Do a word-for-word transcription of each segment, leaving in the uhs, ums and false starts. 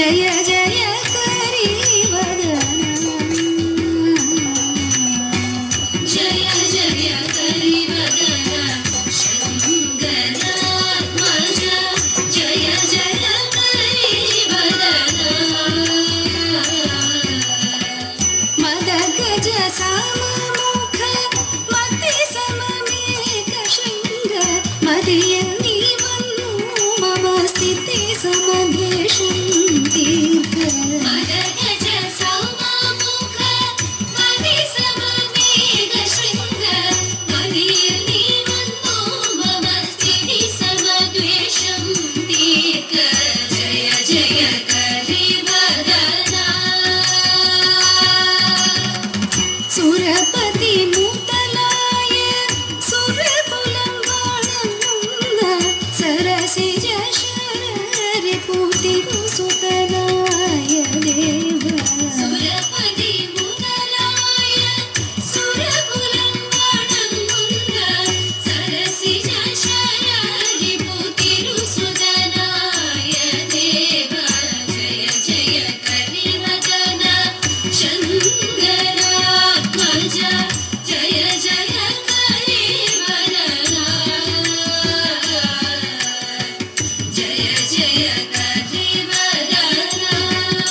जय जय करिवदना जय जय करिवदना शङ्करात्मज जय जय करिवदना मदगज सममुख मति सममेक शृङ्ग मदयन्ति वनु मम स्थिति समभेषं दीर्घ मदगज सममुख मति सममेक शृङ्ग मदयन्ति वनु मम स्थिति समद्वेषं दीर्घ जय जय करिवदना सुरपति नूतलाय सुरकुलं वाणमुन्न सरसिज शररिपुतिरु सुतलाय देव सुरपति नूतलाय सुरकुलं वाणमुन्न सरसिज शररिपुतिरु सुतलाय देव जय जय करिवदना शङ्करात्मज जय जय करिवदना जय जय करिवदना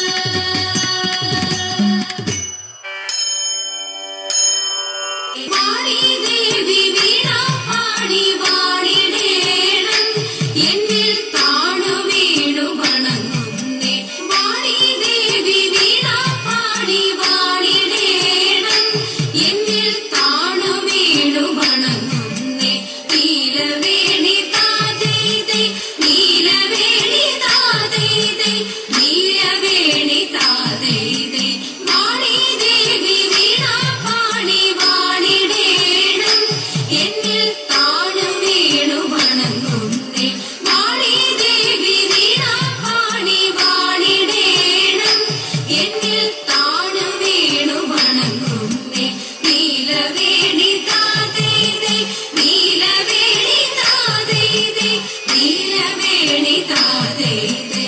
वाणी देवी वीणा पाടി വാണിടേണം എന്നിൽ താണു വീണു വണങ്ങുന്നേ വാണി ദേവി വീണ പാടി വാണിടേണം എന്നിൽ താണു വീണു വണങ്ങുന്നേ നീലവേണി താതൈതൈ നീലവേണി താതൈതൈ നീലവേണി താതൈതൈ വാണി ദേവി വീണ പാടി വാണിടേണം എന്നിൽ താണു വീണു വണങ്ങുന്നേ വാണി ദേവി വീണ പാടി വാണിടേണം എന്നിൽ താണു വീണു വണങ്ങുന്നേ നീലവേണി താതൈതൈ നീലവേണി താതൈതൈ നീലവേണി താതൈതൈ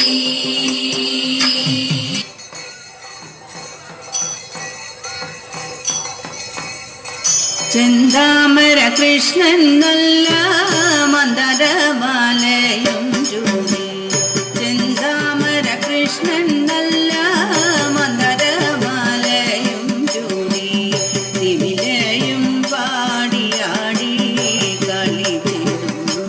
ചെന്താമര കൃഷ്ണൻ നല്ല മന്ദരമാലയം ചൂടി ചെന്താമര കൃഷ്ണൻ നല്ല മന്ദരമാലയം ചൂടി തിമിലയും പാടിയാടി കളിച്ചിരുന്നു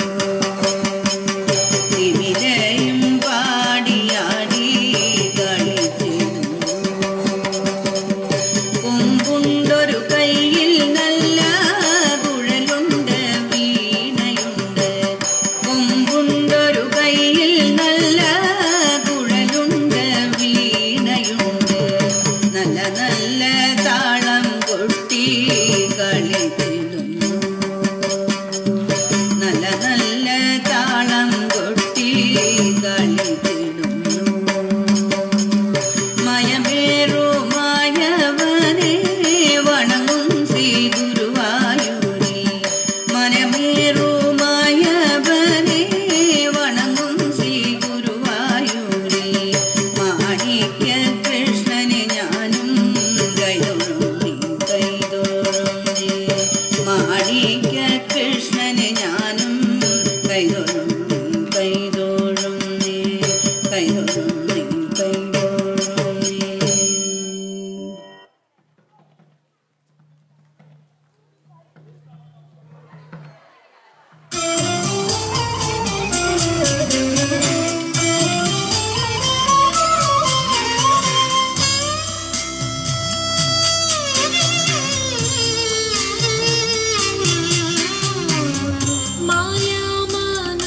തിമിലയും പാടിയാടി കളിച്ചിരുന്നു കൊമ്പുണ്ടൊരു കയ്യിൽ നല്ല കുഴലുണ്ട് വീണയുണ്ട് കൊമ്പുണ്ടൊരു കയ്യിൽ നല്ല കുഴലുണ്ട് വീണയുണ്ട് നല്ല നല്ല താളം കൊട്ടി കളിച്ചിടുന്നു നല്ല നല്ല താളം കൊട്ടി കളിച്ചിടുന്നു മയമേറു മായവനെ വണങ്ങും ശ്രീ ഗുരുവായൂരി മനമേറു മായവനെ വണങ്ങും ശ്രീ ഗുരുവായൂരി മാണിക്യ കൃഷ്ണനെ ഞാനും കൈതൊഴും കൈതോറും മാണിക്യ കൃഷ്ണനെ ഞാനും കൈതൊഴും കൈതോഴും കൈതൊഴും കൈതോഴും मायामान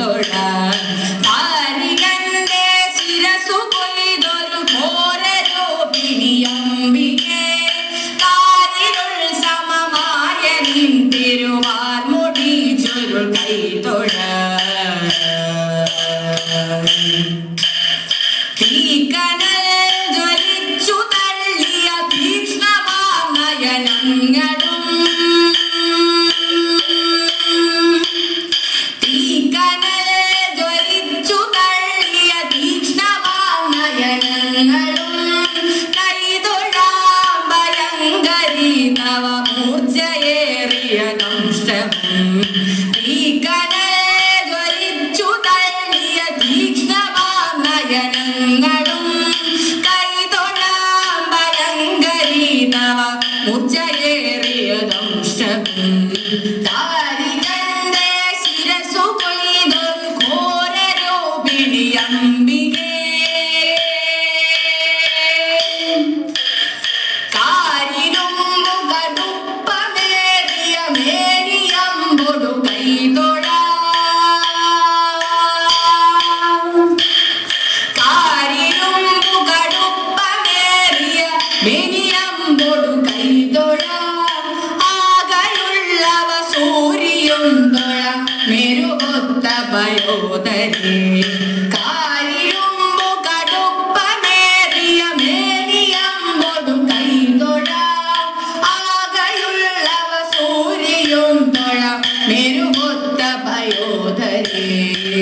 കൈതൊഴാൻ താരികന്റെ ശിരസു കൊയ്തൊരു ഘോരരൂപിണിയംബികേ കാരിരുൾ സമമായ നിൻ തിരുവാർമുടി ചുരുൾ കൈതൊഴാൻ തീക്കനൽ ജ്വലിച്ചു തള്ളിയ തീക്ഷ്ണമാനയനങ്ങളും തീക്കനൽ ജ്വലിച്ചു തള്ളിയ തീക്ഷ്ണമാനയനങ്ങളും കൈതൊഴാം ഭയങ്കരി നവമൂർച്ചയേറിയ ദംഷ്ടവും തീക്കനൽ ജ്വലിച്ചു തള്ളിയ തീക്ഷ്ണമാനയനങ്ങളും കൈതൊഴാം ഭയങ്കരി നവമൂർച്ചയേറിയ ദംഷ്ടവും താരികന്റെ ശിരസു കൊയ്തൊരു ഘോരരൂപിണിയംബികേ കാരിരുമ്പു കടുപ്പമേറിയ മേനിയമ്പൊടു കൈതൊഴാം കാരിരുമ്പു കടുപ്പമേറിയ മേനിയമ്പൊടു കൈതൊഴാം ആകെയുള്ളവ സൂര്യയും തൊഴ മെരുകൊത്ത ഭയോദരേ കാരിരുമ്പു കടുപ്പമേറിയ മേനിയമ്പൊടു കൈതൊഴാം ആകെയുള്ളവ സൂര്യയും തൊഴ മെരുകൊത്ത ഭയോദരേ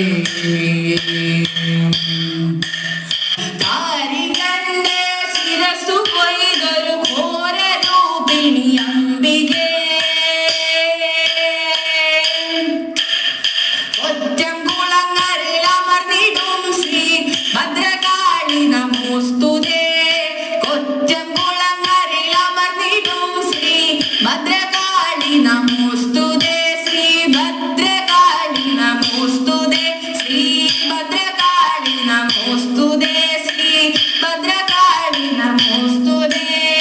താരികന്റെ ശിരസു കൊയ്തൊരു ഘോരരൂപിണിയംബികേ കൊറ്റംകുളങ്ങരയിലമർന്നിടും ശ്രീ ഭദ്രകാളി നമോസ്തുതേ കൊറ്റംകുളങ്ങരയിലമർന്നിടും ശ്രീ ഭദ്രകാളി നമോസ്തുതേ ശ്രീ ഭദ്രകാളി നമോസ്തുതേ ശ്രീ ഭദ്രകാളി നമോസ്തുതേ ശ്രീ ഭദ്രകാളി നമോസ്തുതേ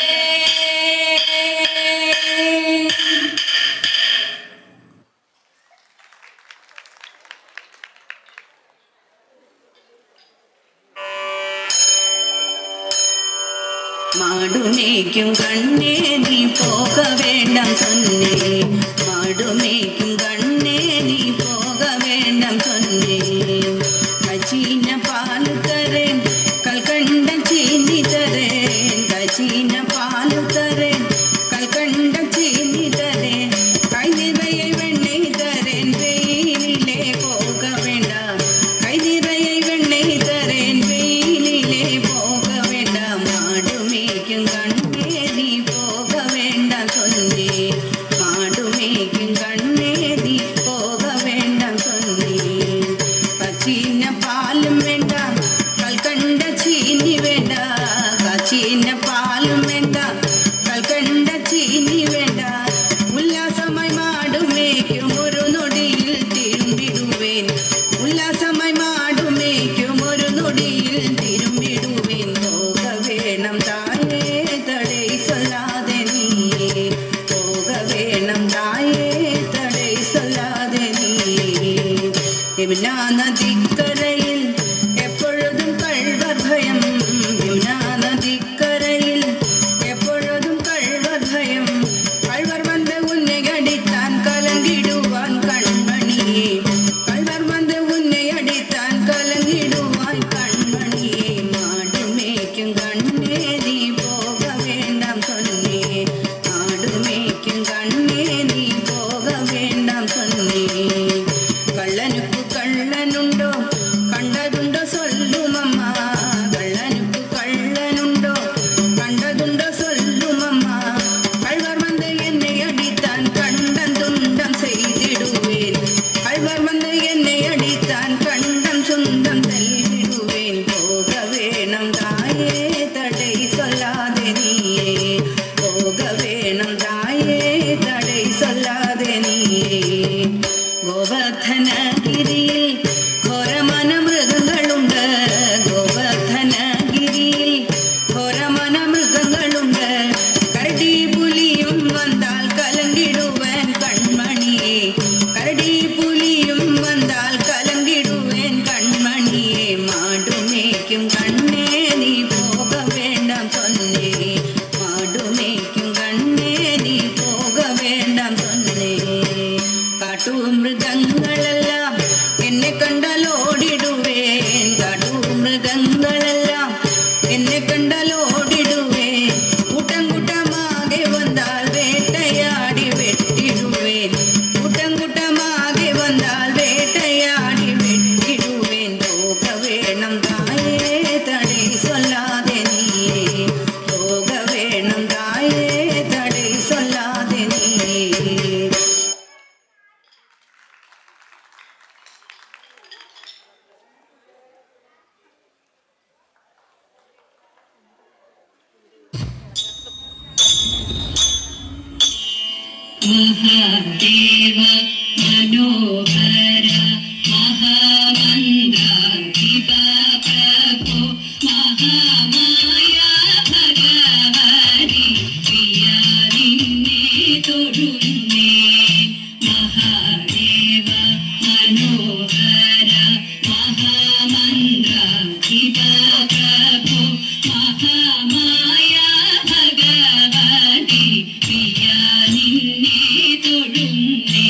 മാടുമേക്കും കണ്ണേ നീ പോക വേണ്ടാം സൊന്നേ മാടുമേക്കും കണ്ണേ നീ പോക വേണ്ടാം സൊന്നേ കച്ചീന പാല് തരേൻ കൽക്കണ്ട ചീനി തരേൻ കച്ചീന പാല് തരേൻ കൽക്കണ്ട ചീനി തരേൻ കൈ നിറയെ വെണ്ണை തരേൻ വെയിലിലെ പോക വേണ്ടാം കൈ നിറയെ വെണ്ണை തരേൻ വെയിലിലെ പോക വേണ്ടാം മാടുമേക്കും കണ്ണേ നീ പോക വേണ്ടാം സൊന്നേ മാടുമേക്കും കണ്ണേ നീ പോക വേണ്ടാം സൊന്നേ കച്ചീന പാലും വേണ്ട കൽക്കണ്ട ചീനി വേണ്ട കച്ചീന പാലും വേണ്ട കൽക്കണ്ട ചീനി വേണ്ട ഉല്ലാസമായി മാടുമേക്കും ഒരു നൊടിയിൽ തിരുമ്പിടുവേൻ ഉല്ലാസമായി മാടുമേക്കും ഒരു നൊടിയിൽ തിരുമ്പിടുവേൻ പോക വേണം തായേ തടൈ സൊല്ലാതെ നീ പോക വേണം തായേ തടൈ സൊല്ലാതെ നീ യമുനാ നദിക്കരയിൽ എപ്പോഴും കൾവർ ഭയം യമുനാ നദിക്കരയിൽ എപ്പോഴും കൾവർ ഭയം കൾവർ വന്ന് ഉന്നെ അടിത്താൻ കലങ്കിടുവാൻ കൺമണിയെ കൾവർ വന്ന് ഉന്നെ അടിത്താൻ കലങ്കിടുവാൻ കൺമണിയെ മാടുമേക്കും കണ്ണേ നീ പോക വേണ്ടാം സൊന്നേ മാടുമേക്കും കണ്ണേ നീ പോക വേണ്ടാം സൊന്നേ കള്ളനുക്കു കള്ളനുണ്ടോ കണ്ടതുണ്ടോ സൊല്ലുമമ്മ കള്ളനുക്കു കള്ളനുണ്ടോ കണ്ടതുണ്ടോ സൊല്ലുമമ്മ കൾവർ വന്ന് എന്നെ അടിത്താൻ കണ്ടം തുണ്ടം ചെയ്തിടുവേൻ കൾവർ വന്ന് എന്നെ അടിത്താൻ കണ്ടം സ്വന്തം തല്ലിടുവേൻ പോക വേണം തായേ തടൈ സൊല്ലാതെ നീയേ പോക വേണം തായേ തടൈ സൊല്ലാതെ നീയേ ഗോവർദ്ധനഗിരിയിൽ ഘോരം കണ്ടലോടിടുവേൻ കാട്ടുമൃഗങ്ങളെല്ലാം എന്നെ കണ്ടലോടിടുവേൻ കൂട്ടം കൂട്ടമാകെ വന്നാൽ വേട്ടയാടി വെട്ടിടുവേൻ കൂട്ടം കൂട്ടമാകെ വന്നാൽ വേട്ടയാടി വെട്ടിടുവേൻ പോക വേണം തായേ തടை சொல்லாதே നീയേ പോക വേണം തായേ തടை சொல்லாதே നീയേ महादेव मनोहर महामन्त्राधिपा प्रभो महामाया भगवति प्रिया निन्ने तोरुन्ने महादेव मनोहर महामन्त्राधिपा प्रभो महामाया भगवति प्रिया निन्ने തൊഴുന്നേ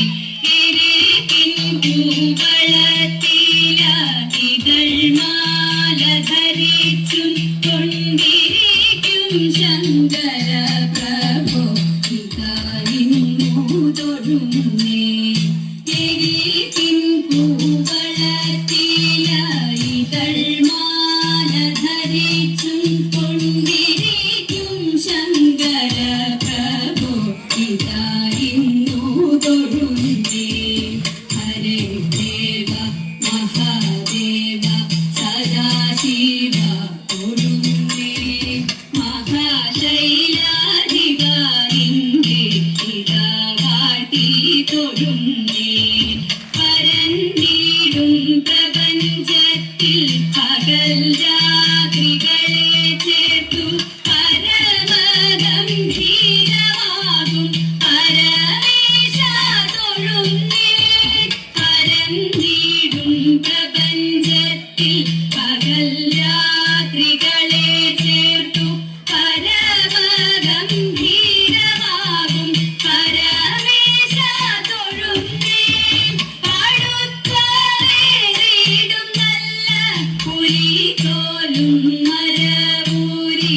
എരകിൻ പൂവളത്തില ഇതൾമാല ധരിച്ചും കൊണ്ടിരിക്കും ശങ്കര പ്രഭോ ഇതായിരുന്നു തൊഴുന്നേ എരകിൻ പൂവളത്തില ഇതൾമാല ധരിച്ചും കൊണ്ടിരിക്കും ശങ്കര പ്രഭോ ഇതായിരുന്നു തൊഴുന്നേ ഹരേ ദേവ മഹാദേവ സദാശിവ തൊഴുന്നേ മഹാശൈലാധികാരിന്റെ ഇതാവാട്ടി തൊഴുന്നേ പരന്നിടും പ്രപഞ്ചത്തിൽ പകൽ രാത്രികളെ ചേർത്തു പരമഗംഭീരമാകും പരമേശ തൊഴുന്നേ പരന്നിടും പ്രപഞ്ചത്തിൽ പകൽ രാത്രികളെ ചേർത്തു പരമഗംഭീരമാകും പരമേശ തൊഴുന്നേ അടുത്തവേറിടും നല്ല പുലിതോലും മരവൂരി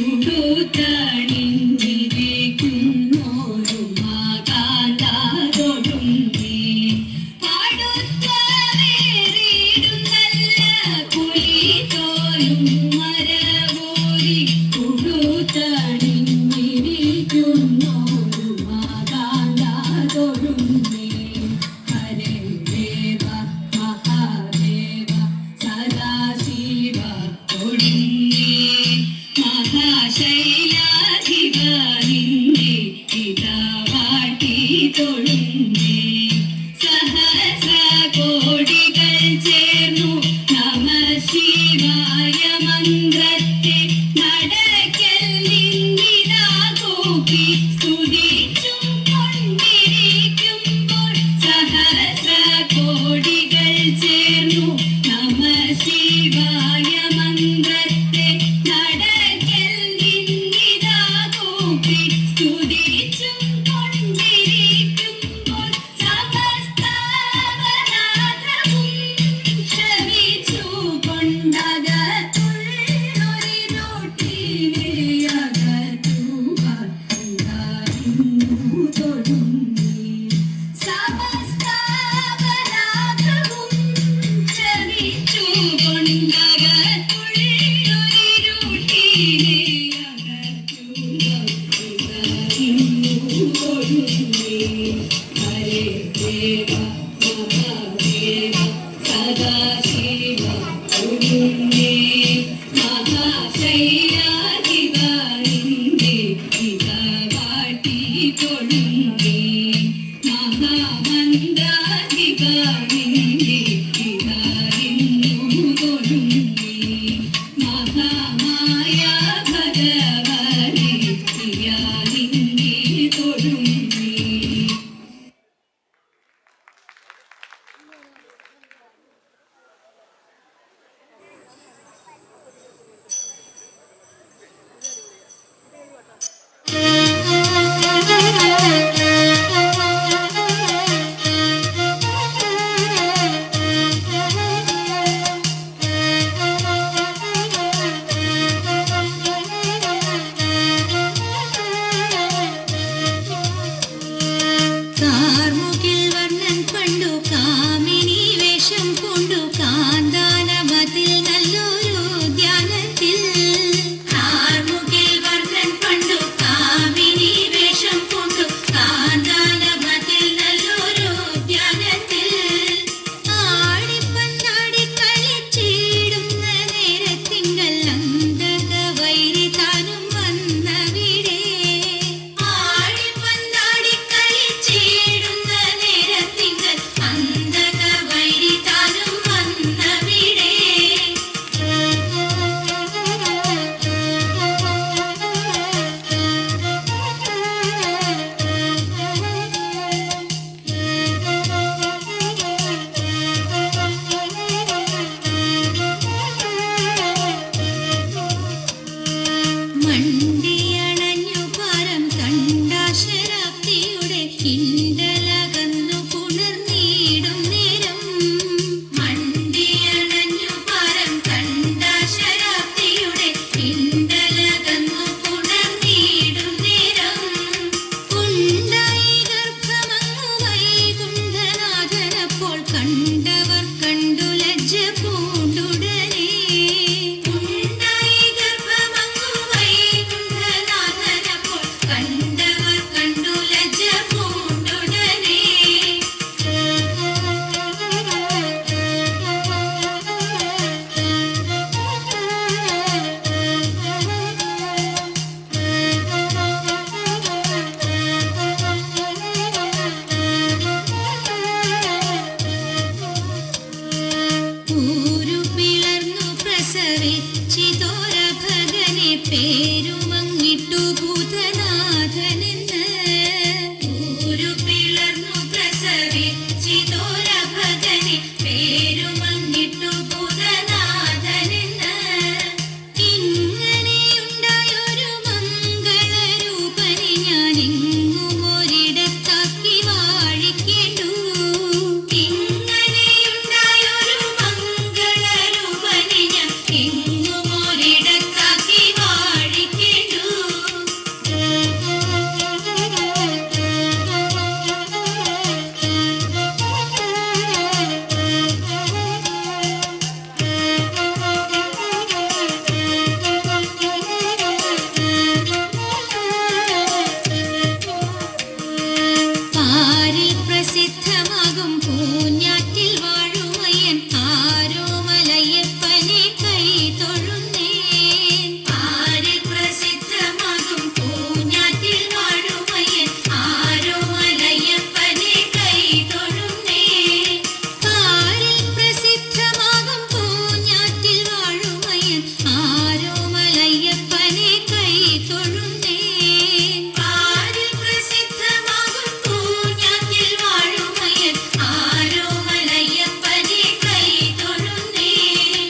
ഉടുത്തണിഞ്ഞിരിക്കുന്നോരു മാകാന്ത തൊഴുന്നേ അടുത്തവേറിടും നല്ല പുലിതോലും മരവൂരി ഉടുത്തണിഞ്ഞിരിക്കുന്നോരു മാകാന്ത തൊഴുന്നേ ഹരേ ദേവ മഹാദേവ സദാശിവ തൊഴുന്നേ മഹാശൈലാധികാരിന്റെ ഇതാവാട്ടി തൊഴുന്നേ സഹസ്രകോടികൾ ചേർന്നു നമ ശിവായ മന്ത്രത്തെ നടക്കൽ നിന്നിതാ കൂപ്പി സ്തുതിച്ചും കൊണ്ടിരിക്കുമ്പോൾ സഹസ്രകോടികൾ ചേർന്നു നമ ശിവായ മന്ത്രത്തെ നടക്കൽ നിന്നിതാ കൂപ്പി സ്തുതിച്ചും കൊണ്ടിരിക്കുമ്പോൾ സമസ്താവനാഥവും ക്ഷമിച്ചു കൊണ്ടകത്തുള്ളൊരിരുട്ടിനെ അകറ്റുവാൻ ഉണ്ടായിരുന്നു തൊഴുന്നേ സമസ്താവനാഥവും ക്ഷമിച്ചു കൊണ്ടകത്തുള്ളൊരിരുട്ടിനെ അകറ്റുവാൻ ഉണ്ടായിരുന്നു തൊഴുന്നേ ഹരേ ദേവ മഹാദേവ സദാശിവ തൊഴുന്നേ മഹാശൈലാധികാരിന്റെ ഇതാവാട്ടി തൊഴുന്നേ മഹാമന്ത്രാധികാരിന്റെ ഇതായിരുന്നു തൊഴുന്നേ മഹാമായ ഭഗവതി പ്രിയാ നിന്നെ തൊഴുന്നേ കാന്താനമതിൽ നല്ലൊരു ധ്യാനത്തിൽ കാർമുകിൽ വർണ്ണൻ പണ്ടു കാമിനി വേഷം കൊണ്ടു കാന്താനമതിൽ നല്ലൊരു ധ്യാനത്തിൽ ആടിപ്പന്താടി കളിച്ചിടുന്ന നേരത്തിങ്കൽ അന്തക വൈരി താനും വന്നവിടെ ആടിപ്പന്താടി കളിച്ചിടുന്ന നേരത്തിങ്കൽ അന്തക വൈരി താനും വന്നവിടെ മണ്ടിയണഞ്ഞു പരം കണ്ടാശരാപ്തിയുടെ കിണ്ടലകന്നു പുണർന്നിടും നേരം മണ്ടിയണഞ്ഞു പരം കണ്ടാശരാപ്തിയുടെ കിണ്ടലകന്നു പുണർന്നിടും നേരം ഉണ്ടായി ഗർഭമങ്ങു വൈകുണ്ഠനാഥനപ്പോൾ കണ്ടവർ കണ്ടു ലജ്ജ പൂണ്ടുടനെ ഉണ്ടായി ഗർഭമങ്ങു വൈകുണ്ഠനാഥനപ്പോൾ കണ്ടവർ കണ്ടു ലജ്ജ പൂണ്ടുടനെ ൂരു പിളർന്നു പ്രസവിച്ചിതോര ഭഗനെ പേരുമങ്ങിട്ടു ഭൂതനാഥനെന്ന് ൂരു പിളർന്നു പ്രസവിച്ചിതോര ഭഗനെ പേരുമങ്ങിട്ടു ഭൂതനാഥനെന്ന് ഇങ്ങനെയുണ്ടായൊരു മംഗളരൂപനെ ഞാൻ എങ്ങും ഒരിടത്താക്കി വാഴിക്കേണ്ടു ഇങ്ങനെയുണ്ടായൊരു മംഗളരൂപനെ ഞാൻ എങ്ങും ഒരിടത്താക്കി വാഴിക്കേണ്ടു പാരിൽ പ്രസിദ്ധമാകും പൂഞ്ഞാറ്റിൽ വാഴുമയ്യൻ ആരോമലയ്യപ്പനെ കൈ തൊഴുന്നേൻ പാരിൽ പ്രസിദ്ധമാകും പൂഞ്ഞാറ്റിൽ വാഴുമയ്യൻ ആരോമലയ്യപ്പനെ കൈ തൊഴുന്നേൻ പാരിൽ പ്രസിദ്ധമാകും പൂഞ്ഞാറ്റിൽ വാഴുമയ്യൻ ആരോമലയ്യപ്പനെ കൈ തൊഴുന്നേൻ പാരിൽ പ്രസിദ്ധമാകും പൂഞ്ഞാറ്റിൽ വാഴുമയ്യൻ ആരോമലയ്യപ്പനെ കൈ തൊഴുന്നേൻ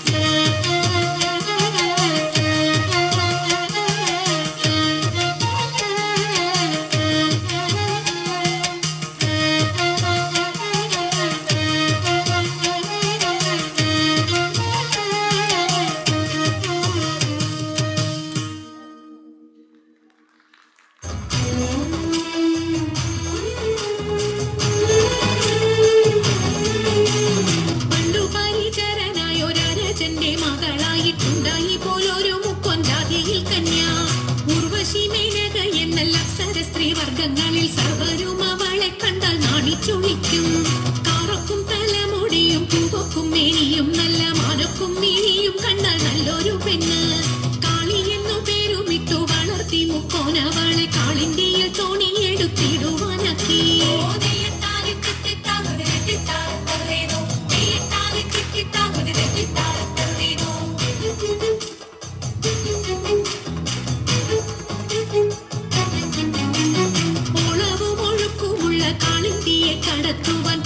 പണ്ടു പരിചരനായൊരരജന്റെ മകളായിട്ടുണ്ടായി പോലൊരു മുക്കൊഞ്ചാതിയിൽ കന്യ ഉർവശി മേനക എന്നല്ല അപ്സര സ്ത്രീ വർഗങ്ങളിൽ സർവരും അവളെ കണ്ടാൽ നാണിച്ചൊളിക്കും കാറക്കും തലമുടിയും പൂവക്കും മേനിയും നല്ല മാനക്കും മീനിയും കണ്ടാൽ നല്ലൊരു പെണ്ണ് കാളി എന്നു പേരുമിട്ടു വളർത്തി മുക്കോനവളെ കാളിന്തിയിൽ തോണിയെടുത്തിടുവാനാക്കി ഓളവും ഒഴുക്കുമുള്ള കാളിന്തിയെ കടത്തുവാൻ